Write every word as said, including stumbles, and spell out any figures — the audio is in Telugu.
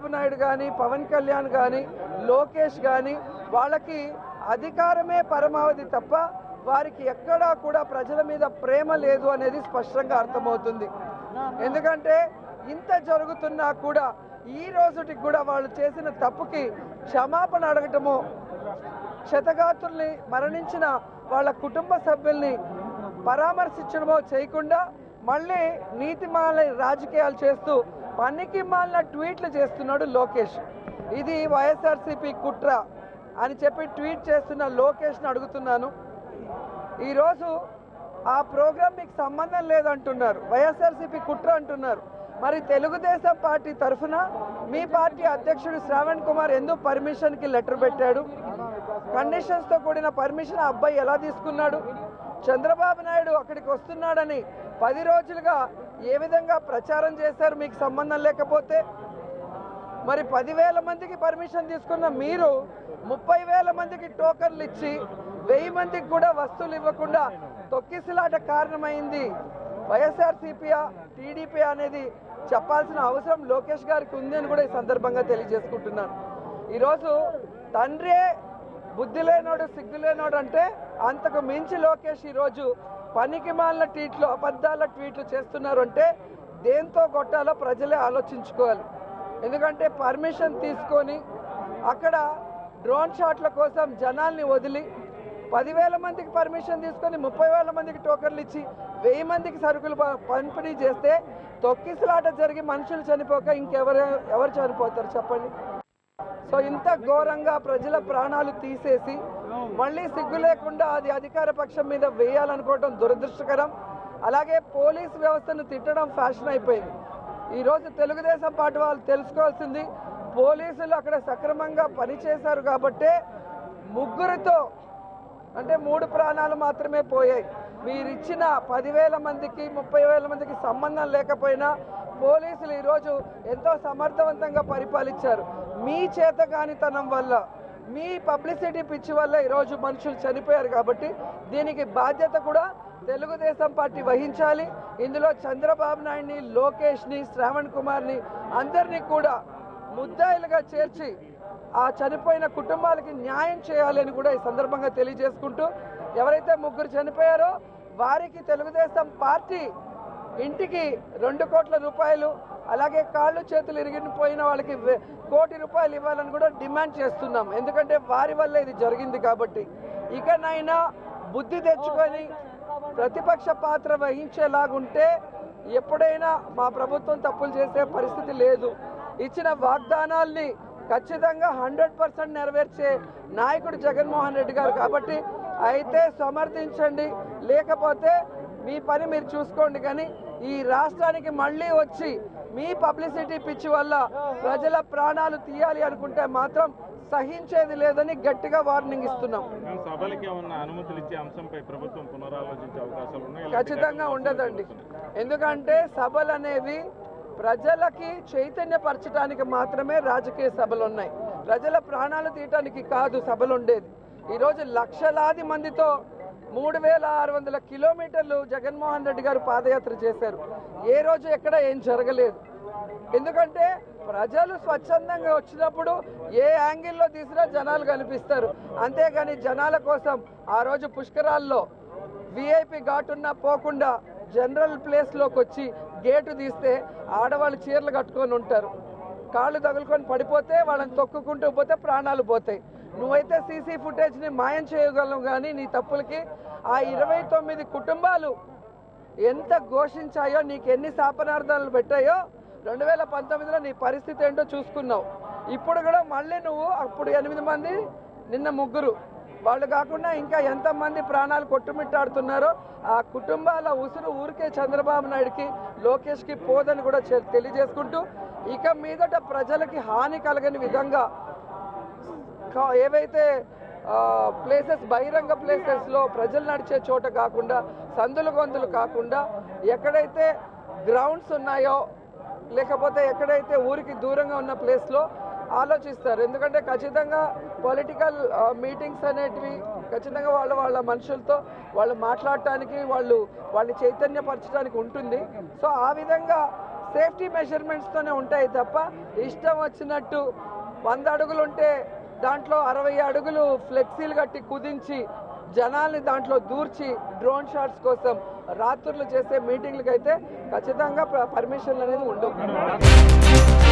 చంద్రబాబు నాయుడు కానీ పవన్ కళ్యాణ్ కానీ లోకేష్ కానీ వాళ్ళకి అధికారమే పరమావధి తప్ప వారికి ఎక్కడా కూడా ప్రజల మీద ప్రేమ లేదు అనేది స్పష్టంగా అర్థమవుతుంది. ఎందుకంటే ఇంత జరుగుతున్నా కూడా ఈ రోజుటికి కూడా వాళ్ళు చేసిన తప్పుకి క్షమాపణ అడగటము, క్షతగాత్రుల్ని మరణించిన వాళ్ళ కుటుంబ సభ్యుల్ని పరామర్శించడమో చేయకుండా మళ్ళీ నీతిమాల రాజకీయాలు చేస్తూ పనికి మాలిన ట్వీట్లు చేస్తున్నాడు లోకేష్. ఇది వైఎస్ఆర్సీపీ కుట్ర అని చెప్పి ట్వీట్ చేస్తున్న లోకేష్ని అడుగుతున్నాను, ఈరోజు ఆ ప్రోగ్రాం మీకు సంబంధం లేదంటున్నారు, వైఎస్ఆర్సీపీ కుట్ర అంటున్నారు. మరి తెలుగుదేశం పార్టీ తరఫున మీ పార్టీ అధ్యక్షుడు శ్రావణ్ కుమార్ ఎందుకు పర్మిషన్కి లెటర్ పెట్టాడు? కండిషన్స్తో కూడిన పర్మిషన్ ఆ అబ్బాయి ఎలా తీసుకున్నాడు? చంద్రబాబు నాయుడు అక్కడికి వస్తున్నాడని పది రోజులుగా ఏ విధంగా ప్రచారం చేశారు మీకు సంబంధం లేకపోతే? మరి పదివేల మందికి పర్మిషన్ తీసుకున్న మీరు ముప్పై వేల మందికి టోకన్లు ఇచ్చి వెయ్యి మందికి కూడా వస్తువులు ఇవ్వకుండా తొక్కిసలాట కారణమైంది వైఎస్ఆర్సీపీయా టీడీపీ అనేది చెప్పాల్సిన అవసరం లోకేష్ గారికి ఉంది అని కూడా ఈ సందర్భంగా తెలియజేసుకుంటున్నాను. ఈరోజు తండ్రే బుద్ధి లేనోడు సిగ్గు లేనోడు అంటే అంతకు మించి లోకేష్ ఈరోజు పనికి మాలిన ట్వీట్లు అబద్ధాల ట్వీట్లు చేస్తున్నారు అంటే దేంతో కొట్టాలో ప్రజలే ఆలోచించుకోవాలి. ఎందుకంటే పర్మిషన్ తీసుకొని అక్కడ డ్రోన్ షాట్ల కోసం జనాల్ని వదిలి పదివేల మందికి పర్మిషన్ తీసుకొని ముప్పై వేల మందికి టోకన్లు ఇచ్చి వెయ్యి మందికి సరుకులు పంపిణీ చేస్తే తొక్కిసలాట జరిగి మనుషులు చనిపోక ఇంకెవరు ఎవరు చనిపోతారు చెప్పండి? సో ఇంత ఘోరంగా ప్రజల ప్రాణాలు తీసేసి మళ్ళీ సిగ్గు లేకుండా అది అధికార పక్షం మీద వేయాలనుకోవడం దురదృష్టకరం. అలాగే పోలీస్ వ్యవస్థను తిట్టడం ఫ్యాషన్ అయిపోయింది. ఈరోజు తెలుగుదేశం పార్టీ వాళ్ళు తెలుసుకోవాల్సింది, పోలీసులు అక్కడ సక్రమంగా పనిచేశారు కాబట్టే ముగ్గురితో అంటే మూడు ప్రాణాలు మాత్రమే పోయాయి. మీరు ఇచ్చిన పదివేల మందికి ముప్పై వేల మందికి సంబంధం లేకపోయినా పోలీసులు ఈరోజు ఎంతో సమర్థవంతంగా పరిపాలించారు. మీ చేతగానితనం వల్ల మీ పబ్లిసిటీ పిచ్చి వల్ల ఈరోజు మనుషులు చనిపోయారు కాబట్టి దీనికి బాధ్యత కూడా తెలుగుదేశం పార్టీ వహించాలి. ఇందులో చంద్రబాబు నాయుడిని లోకేష్ని శ్రావణ్ కుమార్ని అందరినీ కూడా ముద్దాయిలుగా చేర్చి ఆ చనిపోయిన కుటుంబాలకి న్యాయం చేయాలని కూడా ఈ సందర్భంగా తెలియజేసుకుంటూ ఎవరైతే ముగ్గురు చనిపోయారో వారికి తెలుగుదేశం పార్టీ ఇంటికి రెండు కోట్ల రూపాయలు అలాగే కాళ్ళు చేతులు ఇరిగిపోయిన వాళ్ళకి కోటి రూపాయలు ఇవ్వాలని కూడా డిమాండ్ చేస్తున్నాం. ఎందుకంటే వారి వల్ల ఇది జరిగింది కాబట్టి ఇకనైనా బుద్ధి తెచ్చుకొని ప్రతిపక్ష పాత్ర వహించేలాగుంటే ఎప్పుడైనా మా ప్రభుత్వం తప్పులు చేసే పరిస్థితి లేదు. ఇచ్చిన వాగ్దానాల్ని ఖచ్చితంగా హండ్రెడ్ పర్సెంట్ నెరవేర్చే నాయకుడు జగన్మోహన్ రెడ్డి గారు కాబట్టి అయితే సమర్థించండి, లేకపోతే మీ పని మీరు చూసుకోండి. కానీ ఈ రాష్ట్రానికి మళ్ళీ వచ్చి మీ పబ్లిసిటీ పిచ్చి వల్ల ప్రజల ప్రాణాలు తీయాలి అనుకుంటే మాత్రం సహించేది లేదని గట్టిగా వార్నింగ్ ఇస్తున్నాం. ఖచ్చితంగా ఉండదండి. ఎందుకంటే సభలు అనేవి ప్రజలకి చైతన్యపరచడానికి మాత్రమే రాజకీయ సభలు ఉన్నాయి. ప్రజల ప్రాణాలు తీయటానికి కాదు సభలు ఉండేది. ఈరోజు లక్షలాది మందితో మూడు వేల ఆరు వందల కిలోమీటర్లు జగన్మోహన్ రెడ్డి గారు పాదయాత్ర చేశారు. ఏ రోజు ఎక్కడ ఏం జరగలేదు. ఎందుకంటే ప్రజలు స్వచ్ఛందంగా వచ్చినప్పుడు ఏ యాంగిల్లో తీసినా జనాలు కనిపిస్తారు. అంతేగాని జనాల కోసం ఆ రోజు పుష్కరాల్లో విఐపి ఘాటున్నా పోకుండా జనరల్ ప్లేస్లోకి వచ్చి గేటు తీస్తే ఆడవాళ్ళు చీరలు కట్టుకొని ఉంటారు. కాళ్ళు తగులుకొని పడిపోతే వాళ్ళని తొక్కుకుంటూ పోతే ప్రాణాలు పోతాయి. నువ్వైతే సీసీ ఫుటేజ్ని మాయం చేయగలవు. కానీ నీ తప్పులకి ఆ ఇరవై తొమ్మిది కుటుంబాలు ఎంత ఘోషించాయో, నీకు ఎన్ని శాపనార్థాలు పెట్టాయో రెండు వేల పంతొమ్మిదిలో నీ పరిస్థితి ఏంటో చూసుకున్నావు. ఇప్పుడు కూడా మళ్ళీ నువ్వు అప్పుడు ఎనిమిది మంది నిన్న ముగ్గురు వాళ్ళు కాకుండా ఇంకా ఎంతమంది ప్రాణాలు కొట్టుమిట్టాడుతున్నారో ఆ కుటుంబాల ఉసురు ఊరికే చంద్రబాబు నాయుడికి లోకేష్కి పోదని కూడా తెలియజేసుకుంటూ ఇక మీదట ప్రజలకి హాని కలగని విధంగా ఏవైతే ప్లేసెస్ బహిరంగ ప్లేసెస్లో ప్రజలు నడిచే చోట కాకుండా సందులు గొంతులు కాకుండా ఎక్కడైతే గ్రౌండ్స్ ఉన్నాయో లేకపోతే ఎక్కడైతే ఊరికి దూరంగా ఉన్న ప్లేస్లో ఆలోచిస్తారు. ఎందుకంటే ఖచ్చితంగా పొలిటికల్ మీటింగ్స్ అనేటివి ఖచ్చితంగా వాళ్ళ వాళ్ళ మనుషులతో వాళ్ళు మాట్లాడటానికి వాళ్ళు వాళ్ళని చైతన్యపరచడానికి ఉంటుంది. సో ఆ విధంగా సేఫ్టీ మెజర్మెంట్స్తోనే ఉంటాయి తప్ప ఇష్టం వచ్చినట్టు వంద అడుగులు ఉంటే దాంట్లో అరవై అడుగులు ఫ్లెక్సీలు కట్టి కుదించి జనాల్ని దాంట్లో దూర్చి డ్రోన్ షాట్స్ కోసం రాత్రులు చేసే మీటింగ్లకైతే ఖచ్చితంగా పర్మిషన్లు అనేది ఉండవు.